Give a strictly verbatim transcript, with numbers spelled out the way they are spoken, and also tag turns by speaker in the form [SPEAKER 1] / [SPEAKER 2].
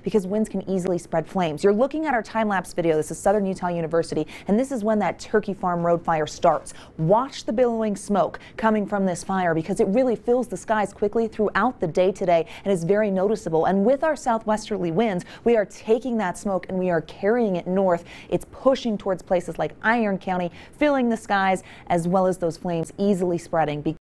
[SPEAKER 1] because winds can easily spread flames. You're looking at our time-lapse video. This is Southern Utah University, and this is when that Turkey Farm Road fire starts. Watch the billowing smoke coming from this fire because it really fills the skies quickly throughout the day today and is very noticeable. And with our southwesterly winds, we are taking that smoke and we are carrying it north. It's pushing towards places like Iron County, filling the skies, as well as those flames easily spreading.